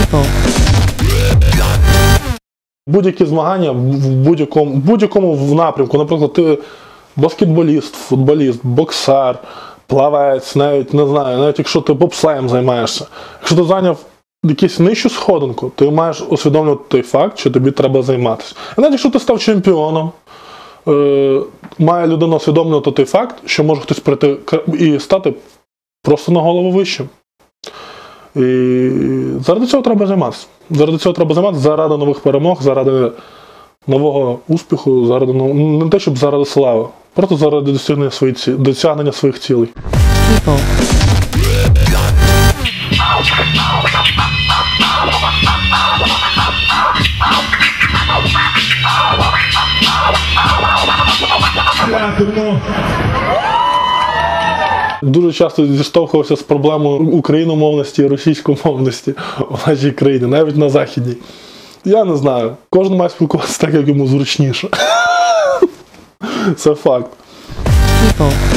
Будь-які змагання в будь-якому напрямку, наприклад, ти баскетболіст, футболіст, боксер, плавець, навіть, не знаю, навіть якщо ти бобслеєм займаєшся. Якщо ти зайняв якусь нижчу сходинку, ти маєш усвідомлювати той факт, що тобі треба займатися. І навіть якщо ти став чемпіоном, має людина усвідомлювати той факт, що може хтось прийти і стати просто на голову вищим. І заради цього треба займатися. Заради нових перемог, заради нового успіху, заради не те, щоб заради слави, просто заради досягнення своїх цілей. Дуже часто зіштовхувався з проблемою україномовності і російськомовності в нашій країні, навіть на Західній. Я не знаю, кожен має спілкуватися так, як йому зручніше. Це факт.